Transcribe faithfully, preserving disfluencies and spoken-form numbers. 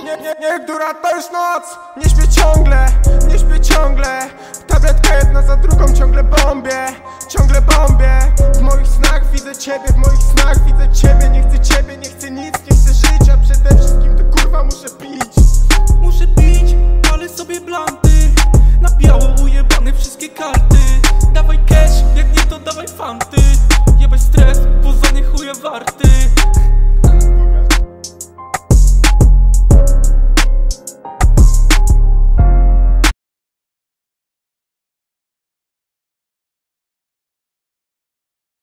nie, nie, nie, dura, to już noc. Nie śpię ciągle, nie śpię ciągle. Tabletka jedna za drugą, ciągle bombię, ciągle bombię. W moich snach widzę ciebie, w moich snach widzę ciebie.